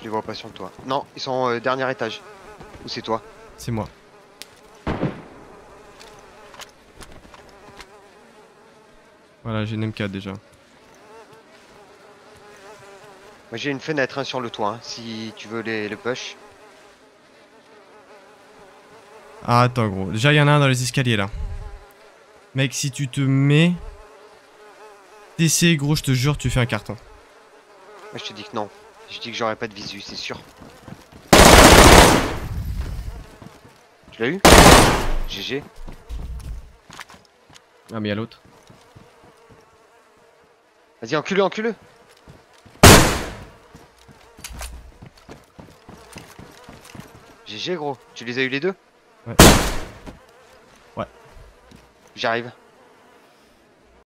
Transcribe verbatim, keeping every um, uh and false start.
Je les vois pas sur le toit. Non, ils sont euh, dernier étage. Ou c'est toi? C'est moi. Voilà, j'ai une M quatre déjà. Moi j'ai une fenêtre hein, sur le toit, hein, si tu veux les, le push. Ah, attends, gros. Déjà, il y en a un dans les escaliers là. Mec, si tu te mets. T'essaies, gros, je te jure, tu fais un carton. Moi je te dis que non. Je dis que j'aurai pas de visu, c'est sûr. Tu l'as eu? G G. Ah, mais il y a l'autre. Vas-y, encule-le, encule-le. G G gros. Tu les as eu les deux? Ouais. Ouais. J'arrive.